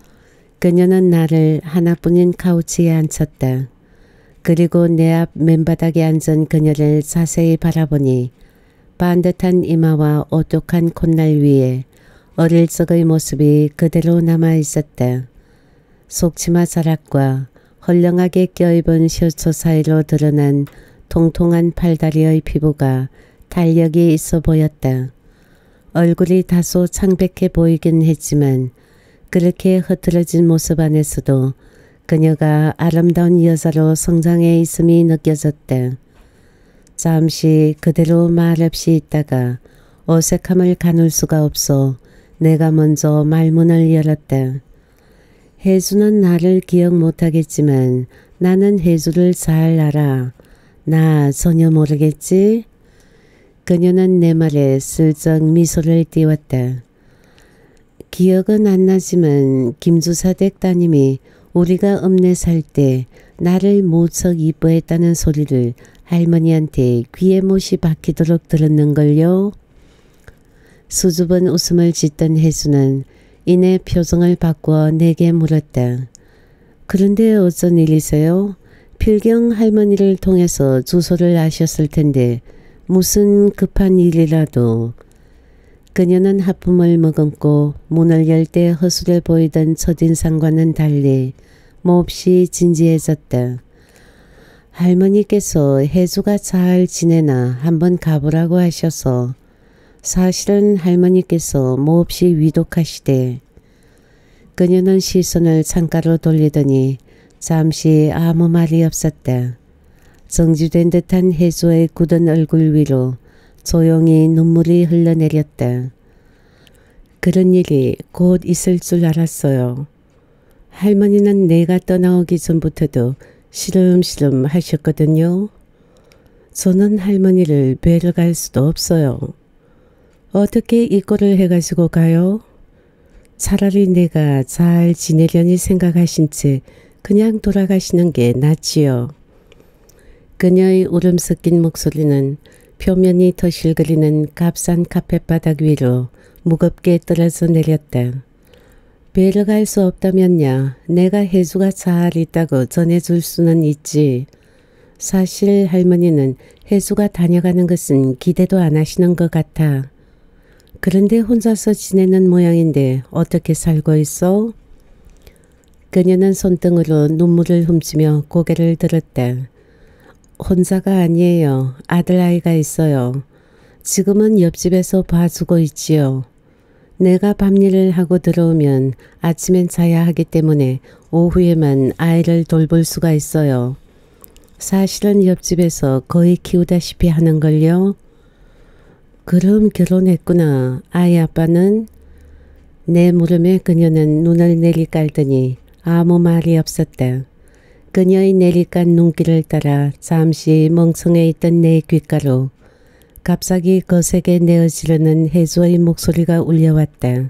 그녀는 나를 하나뿐인 카우치에 앉혔다. 그리고 내 앞 맨바닥에 앉은 그녀를 자세히 바라보니 반듯한 이마와 오똑한 콧날 위에 어릴 적의 모습이 그대로 남아 있었다. 속치마 자락과 헐렁하게 껴입은 셔츠 사이로 드러난 통통한 팔다리의 피부가 탄력이 있어 보였다. 얼굴이 다소 창백해 보이긴 했지만 그렇게 흐트러진 모습 안에서도 그녀가 아름다운 여자로 성장해 있음이 느껴졌다. 잠시 그대로 말없이 있다가 어색함을 가눌 수가 없어 내가 먼저 말문을 열었다. 혜주는 나를 기억 못하겠지만 나는 혜주를 잘 알아. 나 전혀 모르겠지? 그녀는 내 말에 슬쩍 미소를 띄웠다. 기억은 안 나지만 김주사 댁 따님이 우리가 읍내 살 때 나를 무척 이뻐했다는 소리를 할머니한테 귀에 못이 박히도록 들었는걸요. 수줍은 웃음을 짓던 혜수는 이내 표정을 바꾸어 내게 물었다. 그런데 어쩐 일이세요? 필경 할머니를 통해서 주소를 아셨을 텐데 무슨 급한 일이라도. 그녀는 하품을 머금고 문을 열 때 허술해 보이던 첫인상과는 달리 몹시 진지해졌다. 할머니께서 혜주가 잘 지내나 한번 가보라고 하셔서 사실은 할머니께서 몹시 위독하시대. 그녀는 시선을 창가로 돌리더니 잠시 아무 말이 없었다. 정지된 듯한 혜주의 굳은 얼굴 위로 조용히 눈물이 흘러내렸다. 그런 일이 곧 있을 줄 알았어요. 할머니는 내가 떠나오기 전부터도 시름시름 하셨거든요. 저는 할머니를 뵈러 갈 수도 없어요. 어떻게 이 꼴을 해가지고 가요? 차라리 내가 잘 지내려니 생각하신 채 그냥 돌아가시는 게 낫지요. 그녀의 울음 섞인 목소리는 표면이 터실거리는 값싼 카펫바닥 위로 무겁게 떨어져 내렸다. 뵈러 갈 수 없다면야 내가 혜주가 잘 있다고 전해줄 수는 있지. 사실 할머니는 혜주가 다녀가는 것은 기대도 안 하시는 것 같아. 그런데 혼자서 지내는 모양인데 어떻게 살고 있어? 그녀는 손등으로 눈물을 훔치며 고개를 들었다. 혼자가 아니에요. 아들아이가 있어요. 지금은 옆집에서 봐주고 있지요. 내가 밤일을 하고 들어오면 아침엔 자야 하기 때문에 오후에만 아이를 돌볼 수가 있어요. 사실은 옆집에서 거의 키우다시피 하는걸요. 그럼 결혼했구나. 아이 아빠는? 내 물음에 그녀는 눈을 내리깔더니 아무 말이 없었다. 그녀의 내리깐 눈길을 따라 잠시 멍청해 있던 내 귓가로 갑자기 거세게 내어지르는 혜주의 목소리가 울려왔다.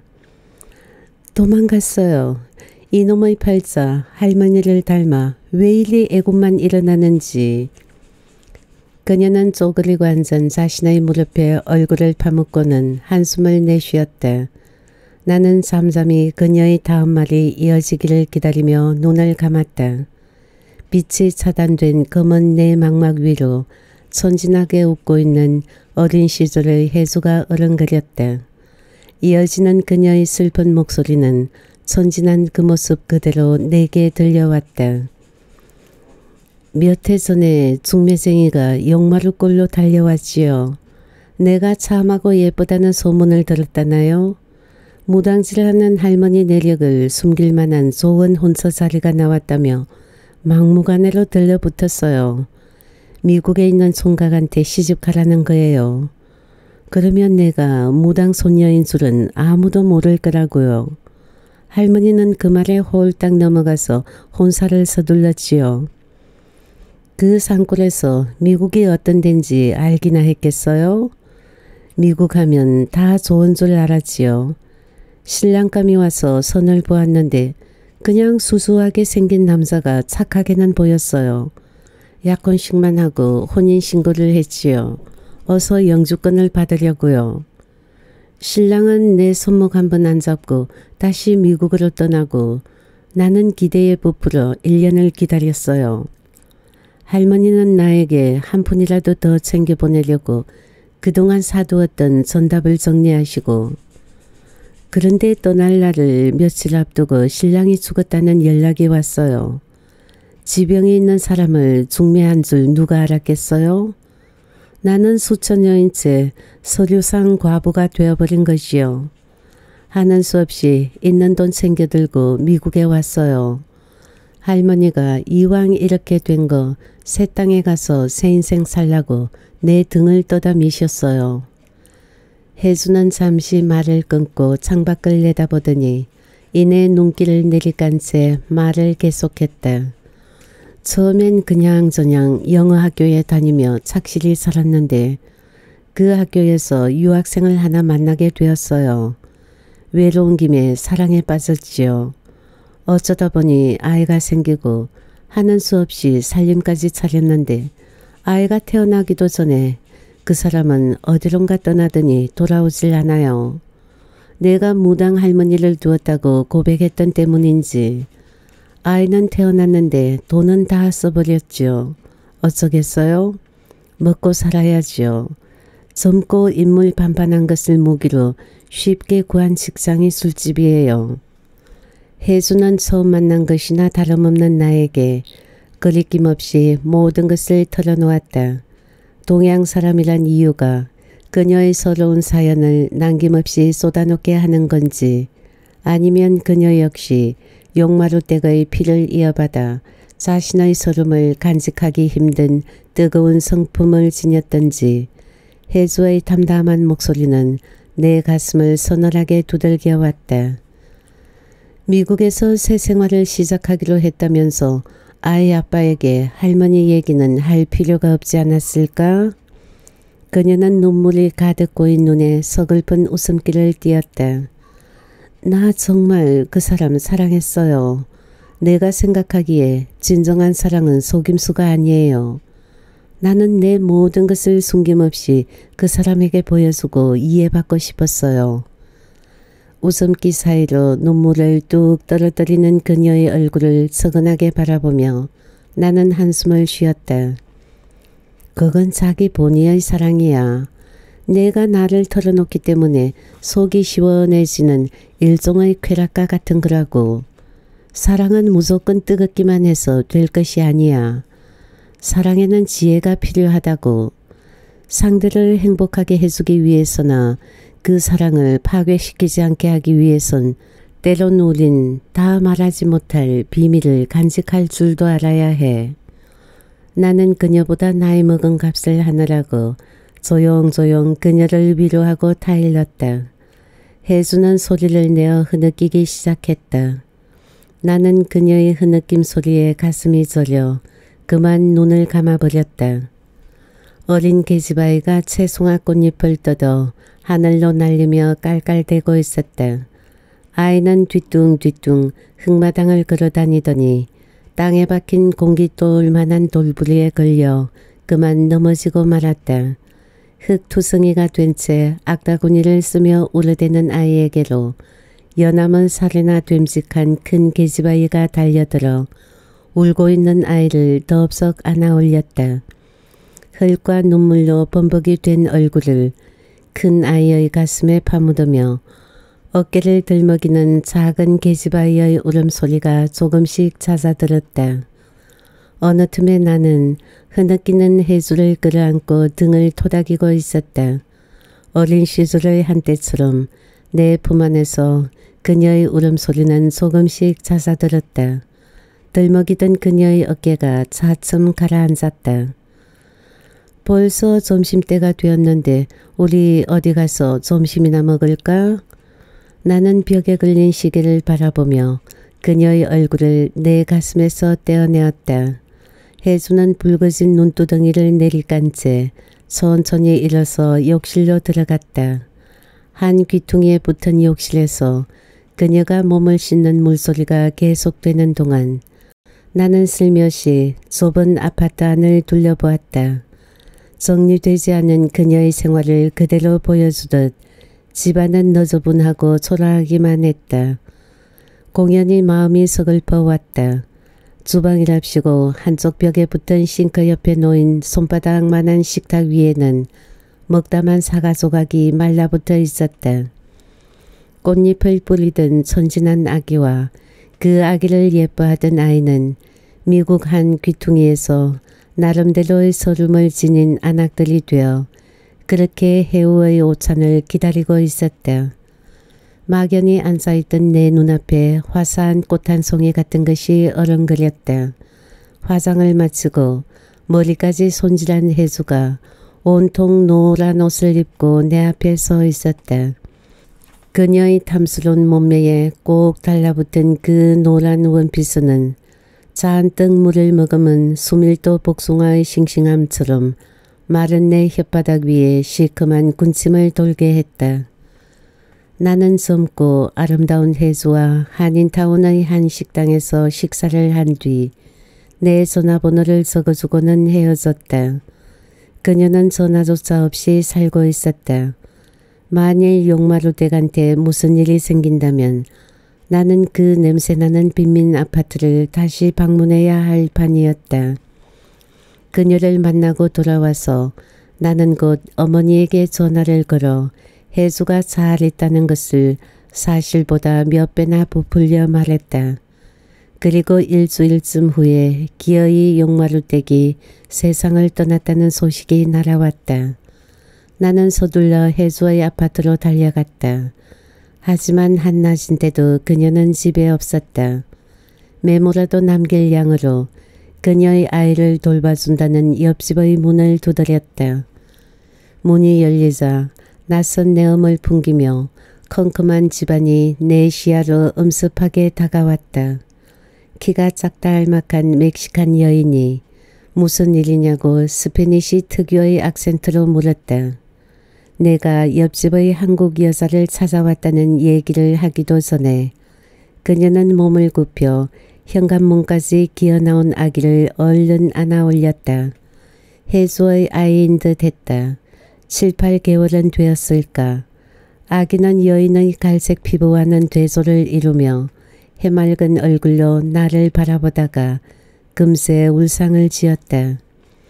도망갔어요. 이놈의 팔자 할머니를 닮아 왜 이리 애굽만 일어나는지. 그녀는 쪼그리고 앉은 자신의 무릎에 얼굴을 파묻고는 한숨을 내쉬었다. 나는 잠잠히 그녀의 다음 말이 이어지기를 기다리며 눈을 감았다. 빛이 차단된 검은 내막막 위로 천진하게 웃고 있는 어린 시절의 혜주가 어른거렸다. 이어지는 그녀의 슬픈 목소리는 천진한 그 모습 그대로 내게 들려왔다. 몇 해 전에 중매쟁이가 용마루꼴로 달려왔지요. 내가 참하고 예쁘다는 소문을 들었다나요? 무당질하는 할머니 내력을 숨길 만한 좋은 혼처 자리가 나왔다며 막무가내로 들려붙었어요. 미국에 있는 총각한테 시집가라는 거예요. 그러면 내가 무당 손녀인 줄은 아무도 모를 거라고요. 할머니는 그 말에 홀딱 넘어가서 혼사를 서둘렀지요. 그 산골에서 미국이 어떤 데인지 알기나 했겠어요? 미국 하면 다 좋은 줄 알았지요. 신랑감이 와서 선을 보았는데 그냥 수수하게 생긴 남자가 착하게는 보였어요. 약혼식만 하고 혼인신고를 했지요. 어서 영주권을 받으려고요. 신랑은 내 손목 한번 안 잡고 다시 미국으로 떠나고 나는 기대에 부풀어 일 년을 기다렸어요. 할머니는 나에게 한 푼이라도 더 챙겨보내려고 그동안 사두었던 전답을 정리하시고 그런데 떠날 날을 며칠 앞두고 신랑이 죽었다는 연락이 왔어요. 지병이 있는 사람을 중매한 줄 누가 알았겠어요? 나는 수천여인 채 서류상 과부가 되어버린 것이요. 하는 수 없이 있는 돈 챙겨들고 미국에 왔어요. 할머니가 이왕 이렇게 된 거 새 땅에 가서 새 인생 살라고 내 등을 떠다 미셨어요. 혜주는 잠시 말을 끊고 창밖을 내다보더니 이내 눈길을 내리깐 채 말을 계속했다. 처음엔 그냥저냥 영어 학교에 다니며 착실히 살았는데 그 학교에서 유학생을 하나 만나게 되었어요. 외로운 김에 사랑에 빠졌지요. 어쩌다 보니 아이가 생기고 하는 수 없이 살림까지 차렸는데 아이가 태어나기도 전에 그 사람은 어디론가 떠나더니 돌아오질 않아요. 내가 무당 할머니를 두었다고 고백했던 때문인지 아이는 태어났는데 돈은 다 써버렸죠. 어쩌겠어요? 먹고 살아야죠. 젊고 인물 반반한 것을 무기로 쉽게 구한 직장이 술집이에요. 혜수는 처음 만난 것이나 다름없는 나에게 거리낌 없이 모든 것을 털어놓았다. 동양 사람이란 이유가 그녀의 서러운 사연을 남김없이 쏟아놓게 하는 건지, 아니면 그녀 역시 용마루댁의 피를 이어받아 자신의 서름을 간직하기 힘든 뜨거운 성품을 지녔던지, 혜수의 담담한 목소리는 내 가슴을 서늘하게 두들겨 왔다. 미국에서 새 생활을 시작하기로 했다면서 아이 아빠에게 할머니 얘기는 할 필요가 없지 않았을까? 그녀는 눈물이 가득 고인 눈에 서글픈 웃음기를 띄었다. 나 정말 그 사람 사랑했어요. 내가 생각하기에 진정한 사랑은 속임수가 아니에요. 나는 내 모든 것을 숨김없이 그 사람에게 보여주고 이해받고 싶었어요. 웃음기 사이로 눈물을 뚝 떨어뜨리는 그녀의 얼굴을 서근하게 바라보며 나는 한숨을 쉬었다. 그건 자기 본의의 사랑이야. 내가 나를 털어놓기 때문에 속이 시원해지는 일종의 쾌락과 같은 거라고. 사랑은 무조건 뜨겁기만 해서 될 것이 아니야. 사랑에는 지혜가 필요하다고. 상대를 행복하게 해주기 위해서나 그 사랑을 파괴시키지 않게 하기 위해선 때론 우린 다 말하지 못할 비밀을 간직할 줄도 알아야 해. 나는 그녀보다 나이 먹은 값을 하느라고 조용조용 그녀를 위로하고 타일렀다. 혜수는 소리를 내어 흐느끼기 시작했다. 나는 그녀의 흐느낌 소리에 가슴이 저려 그만 눈을 감아버렸다. 어린 계집아이가 채송화 꽃잎을 뜯어 하늘로 날리며 깔깔대고 있었다. 아이는 뒤뚱뒤뚱 흙마당을 걸어다니더니 땅에 박힌 공깃돌만한 돌부리에 걸려 그만 넘어지고 말았다. 흙투성이가 된 채 악다구니를 쓰며 우르대는 아이에게로 여남은 살이나 됨직한 큰 계집아이가 달려들어 울고 있는 아이를 덥석 안아 올렸다. 흙과 눈물로 범벅이 된 얼굴을 큰 아이의 가슴에 파묻으며 어깨를 들먹이는 작은 계집아이의 울음소리가 조금씩 잦아들었다. 어느 틈에 나는 흐느끼는 혜수를 끌어안고 등을 토닥이고 있었다. 어린 시절의 한때처럼 내 품 안에서 그녀의 울음소리는 조금씩 잦아들었다. 들먹이던 그녀의 어깨가 차츰 가라앉았다. 벌써 점심때가 되었는데 우리 어디 가서 점심이나 먹을까? 나는 벽에 걸린 시계를 바라보며 그녀의 얼굴을 내 가슴에서 떼어내었다. 혜수는 붉어진 눈두덩이를 내리깐 채 천천히 일어서 욕실로 들어갔다. 한 귀퉁이에 붙은 욕실에서 그녀가 몸을 씻는 물소리가 계속되는 동안 나는 슬며시 좁은 아파트 안을 둘러보았다. 정리되지 않은 그녀의 생활을 그대로 보여주듯 집안은 너저분하고 초라하기만 했다. 공연히 마음이 서글퍼왔다. 주방이랍시고 한쪽 벽에 붙은 싱크 옆에 놓인 손바닥만한 식탁 위에는 먹다만 사과 조각이 말라붙어 있었다. 꽃잎을 뿌리던 천진한 아기와 그 아기를 예뻐하던 아이는 미국 한 귀퉁이에서 나름대로의 서름을 지닌 안악들이 되어 그렇게 해우의 오찬을 기다리고 있었다. 막연히 앉아있던 내 눈앞에 화사한 꽃 한 송이 같은 것이 어른거렸다. 화장을 마치고 머리까지 손질한 혜수가 온통 노란 옷을 입고 내 앞에 서 있었다. 그녀의 탐스러운 몸매에 꼭 달라붙은 그 노란 원피스는 잔뜩 물을 머금은 수밀도 복숭아의 싱싱함처럼 마른 내 혓바닥 위에 시큼한 군침을 돌게 했다. 나는 젊고 아름다운 혜수와 한인타운의 한 식당에서 식사를 한 뒤 내 전화번호를 적어주고는 헤어졌다. 그녀는 전화조차 없이 살고 있었다. 만일 용마루 댁한테 무슨 일이 생긴다면 나는 그 냄새나는 빈민 아파트를 다시 방문해야 할 판이었다. 그녀를 만나고 돌아와서 나는 곧 어머니에게 전화를 걸어 혜수가 잘 있다는 것을 사실보다 몇 배나 부풀려 말했다. 그리고 일주일쯤 후에 기어이 용마루댁이 세상을 떠났다는 소식이 날아왔다. 나는 서둘러 혜수의 아파트로 달려갔다. 하지만 한낮인데도 그녀는 집에 없었다. 메모라도 남길 양으로 그녀의 아이를 돌봐준다는 옆집의 문을 두드렸다. 문이 열리자 낯선 내음을 풍기며 컴컴한 집안이 내 시야로 음습하게 다가왔다. 키가 작다 알막한 멕시칸 여인이 무슨 일이냐고 스페니시 특유의 악센트로 물었다. 내가 옆집의 한국 여자를 찾아왔다는 얘기를 하기도 전에 그녀는 몸을 굽혀 현관문까지 기어나온 아기를 얼른 안아 올렸다. 혜수의 아이인 듯 했다. 칠, 팔 개월은 되었을까. 아기는 여인의 갈색 피부와는 대조를 이루며 해맑은 얼굴로 나를 바라보다가 금세 울상을 지었다.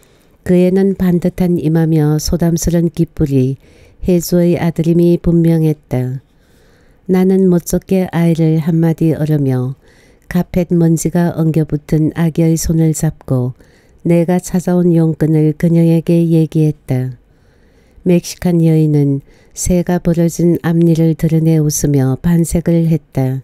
그에는 반듯한 이마며 소담스런 귓불이 혜수의 아들임이 분명했다. 나는 못쩍게 아이를 한마디 얼으며 카펫 먼지가 엉겨붙은 아기의 손을 잡고 내가 찾아온 용건을 그녀에게 얘기했다. 멕시칸 여인은 새가 벌어진 앞니를 드러내 웃으며 반색을 했다.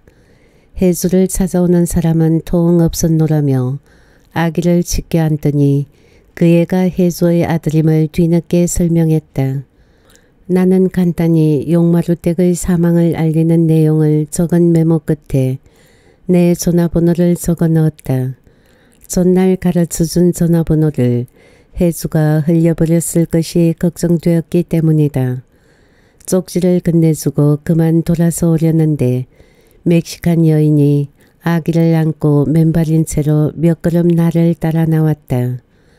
혜수를 찾아오는 사람은 토응 없었노라며 아기를 짙게 안더니 그 애가 혜수의 아들임을 뒤늦게 설명했다. 나는 간단히 용마루댁의 사망을 알리는 내용을 적은 메모 끝에 내 전화번호를 적어 넣었다. 전날 가르쳐준 전화번호를 혜수가 흘려버렸을 것이 걱정되었기 때문이다. 쪽지를 끝내주고 그만 돌아서 오려는데 멕시칸 여인이 아기를 안고 맨발인 채로 몇 걸음 나를 따라 나왔다.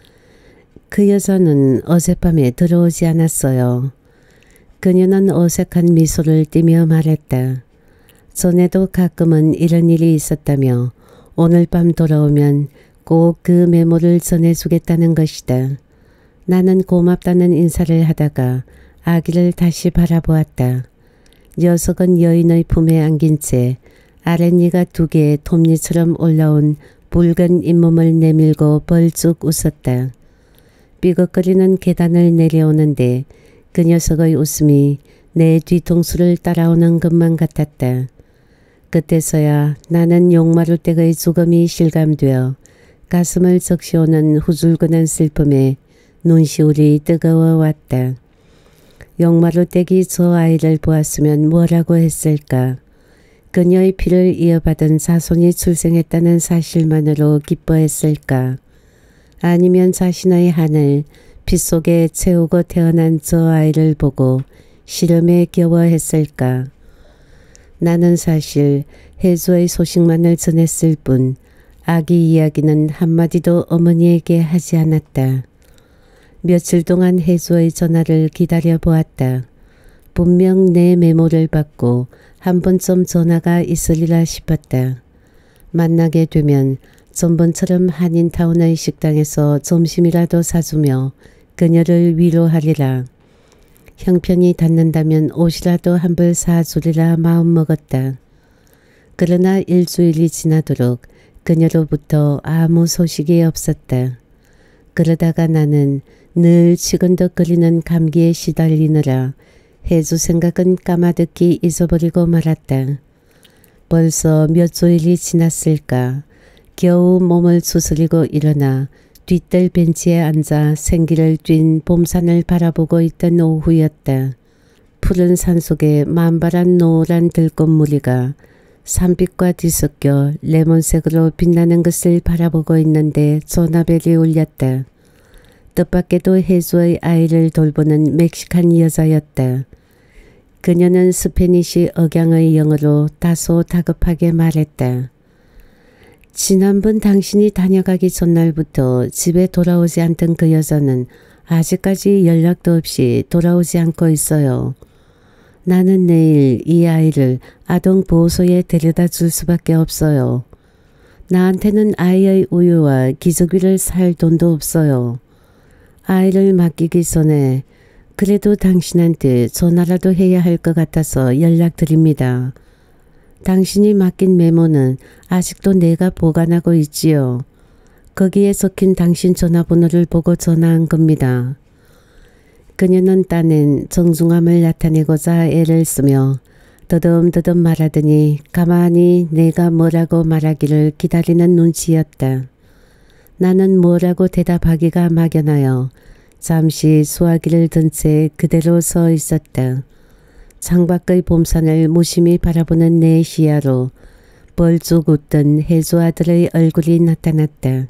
그 여자는 어젯밤에 들어오지 않았어요. 그녀는 어색한 미소를 띠며 말했다. 전에도 가끔은 이런 일이 있었다며 오늘 밤 돌아오면 꼭 그 메모를 전해주겠다는 것이다. 나는 고맙다는 인사를 하다가 아기를 다시 바라보았다. 녀석은 여인의 품에 안긴 채 아랫니가 두 개의 톱니처럼 올라온 붉은 잇몸을 내밀고 벌쭉 웃었다. 삐걱거리는 계단을 내려오는데 그 녀석의 웃음이 내 뒤통수를 따라오는 것만 같았다. 그때서야 나는 용마루댁의 죽음이 실감되어 가슴을 적시오는 후줄근한 슬픔에 눈시울이 뜨거워왔다. 용마루댁이 저 아이를 보았으면 뭐라고 했을까. 그녀의 피를 이어받은 자손이 출생했다는 사실만으로 기뻐했을까. 아니면 자신의 한을 피 속에 채우고 태어난 저 아이를 보고 시름에 겨워했을까. 나는 사실 혜수의 소식만을 전했을 뿐 아기 이야기는 한마디도 어머니에게 하지 않았다. 며칠 동안 혜수의 전화를 기다려보았다. 분명 내 메모를 받고 한 번쯤 전화가 있으리라 싶었다. 만나게 되면 전번처럼 한인타운의 식당에서 점심이라도 사주며 그녀를 위로하리라. 형편이 닿는다면 옷이라도 한 벌 사주리라 마음먹었다. 그러나 일주일이 지나도록 그녀로부터 아무 소식이 없었다. 그러다가 나는 늘 치근덕거리는 감기에 시달리느라 혜수 생각은 까마득히 잊어버리고 말았다. 벌써 몇 조일이 지났을까. 겨우 몸을 추스리고 일어나 뒷뜰 벤치에 앉아 생기를 뛴 봄산을 바라보고 있던 오후였다. 푸른 산속에 만발한 노란 들꽃무리가 산빛과 뒤섞여 레몬색으로 빛나는 것을 바라보고 있는데 전화벨이 울렸다. 뜻밖에도 혜수의 아이를 돌보는 멕시칸 여자였다. 그녀는 스페니시 억양의 영어로 다소 다급하게 말했다. 지난번 당신이 다녀가기 전날부터 집에 돌아오지 않던 그 여자는 아직까지 연락도 없이 돌아오지 않고 있어요. 나는 내일 이 아이를 아동보호소에 데려다 줄 수밖에 없어요. 나한테는 아이의 우유와 기저귀를 살 돈도 없어요. 아이를 맡기기 전에 그래도 당신한테 전화라도 해야 할 것 같아서 연락드립니다. 당신이 맡긴 메모는 아직도 내가 보관하고 있지요. 거기에 적힌 당신 전화번호를 보고 전화한 겁니다. 그녀는 딴엔 정중함을 나타내고자 애를 쓰며 더듬더듬 말하더니 가만히 내가 뭐라고 말하기를 기다리는 눈치였다. 나는 뭐라고 대답하기가 막연하여 잠시 수화기를 든 채 그대로 서 있었다. 창밖의 봄산을 무심히 바라보는 내 시야로 벌쭉 웃던 해주 아들의 얼굴이 나타났다.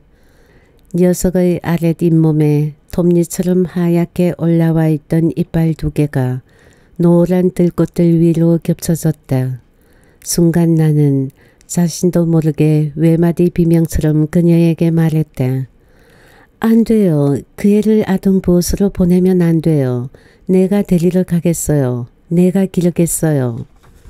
녀석의 아랫 잇몸에 톱니처럼 하얗게 올라와 있던 이빨 두 개가 노란 들꽃들 위로 겹쳐졌다. 순간 나는 자신도 모르게 외마디 비명처럼 그녀에게 말했다. 안 돼요. 그 애를 아동보호소로 보내면 안 돼요. 내가 데리러 가겠어요. 내가 기르겠어요.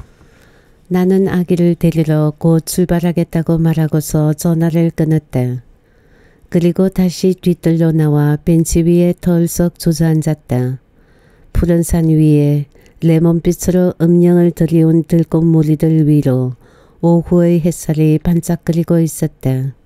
나는 아기를 데리러 곧 출발하겠다고 말하고서 전화를 끊었다. 그리고 다시 뒤뜰로 나와 벤치 위에 털썩 주저앉았다. 푸른 산 위에 레몬빛으로 음영을 들이운 들꽃무리들 위로 오후의 햇살이 반짝거리고 있었다.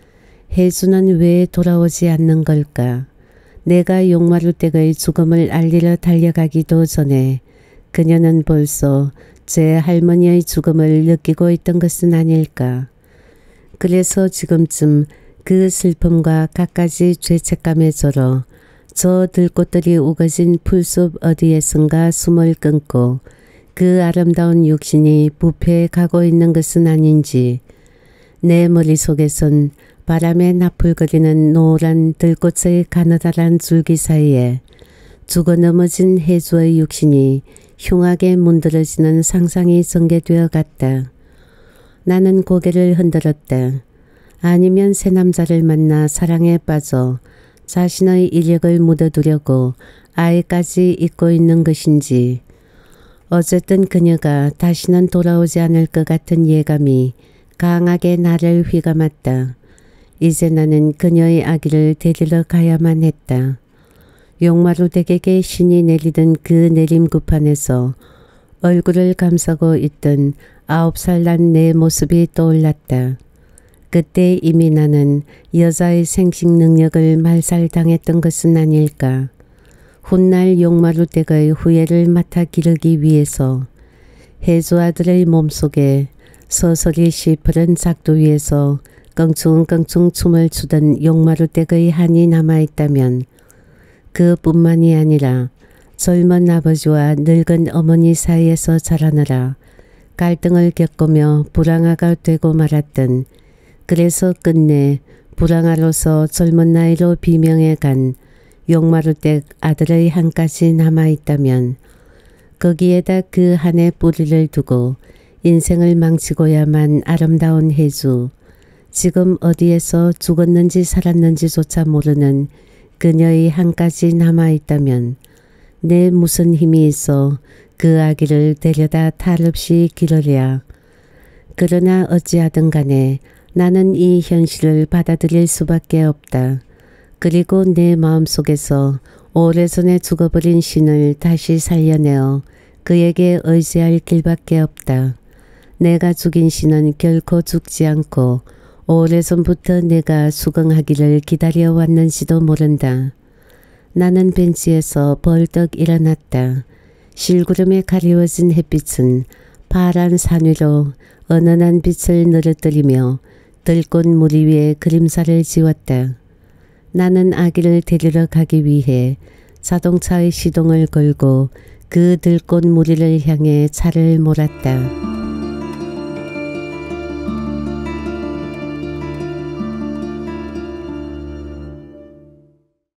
혜주는 왜 돌아오지 않는 걸까? 내가 용마루댁의 죽음을 알리러 달려가기도 전에 그녀는 벌써 제 할머니의 죽음을 느끼고 있던 것은 아닐까? 그래서 지금쯤 그 슬픔과 갖가지 죄책감에 절어 저 들꽃들이 우거진 풀숲 어디에선가 숨을 끊고 그 아름다운 육신이 부패해 가고 있는 것은 아닌지 내 머릿속에선 바람에 나풀거리는 노란 들꽃의 가느다란 줄기 사이에 죽어 넘어진 해주의 육신이 흉하게 문드러지는 상상이 전개되어 갔다. 나는 고개를 흔들었다. 아니면 새 남자를 만나 사랑에 빠져 자신의 이력을 묻어두려고 아이까지 잊고 있는 것인지 어쨌든 그녀가 다시는 돌아오지 않을 것 같은 예감이 강하게 나를 휘감았다. 이제 나는 그녀의 아기를 데리러 가야만 했다. 용마루댁에게 신이 내리던 그 내림구판에서 얼굴을 감싸고 있던 아홉 살 난 내 모습이 떠올랐다. 그때 이미 나는 여자의 생식 능력을 말살당했던 것은 아닐까. 훗날 용마루댁의 후예를 맡아 기르기 위해서 해주 아들의 몸속에 서서히 시퍼런 작두 위에서 껑충껑충 춤을 추던 용마루댁의 한이 남아있다면 그뿐만이 아니라 젊은 아버지와 늙은 어머니 사이에서 자라느라 갈등을 겪으며 불황아가 되고 말았던, 그래서 끝내 불황아로서 젊은 나이로 비명해 간 용마루댁 아들의 한까지 남아있다면 거기에다 그 한의 뿌리를 두고 인생을 망치고야만 아름다운 해주, 지금 어디에서 죽었는지 살았는지조차 모르는 그녀의 한까지 남아있다면 내 무슨 힘이 있어 그 아기를 데려다 탈없이 기르랴. 그러나 어찌하든 간에 나는 이 현실을 받아들일 수밖에 없다. 그리고 내 마음속에서 오래전에 죽어버린 신을 다시 살려내어 그에게 의지할 길밖에 없다. 내가 죽인 신은 결코 죽지 않고 오래전부터 내가 수긍하기를 기다려왔는지도 모른다. 나는 벤치에서 벌떡 일어났다. 실구름에 가리워진 햇빛은 파란 산 위로 은은한 빛을 늘어뜨리며 들꽃 무리 위에 그림자를 지웠다. 나는 아기를 데리러 가기 위해 자동차의 시동을 걸고 그 들꽃 무리를 향해 차를 몰았다.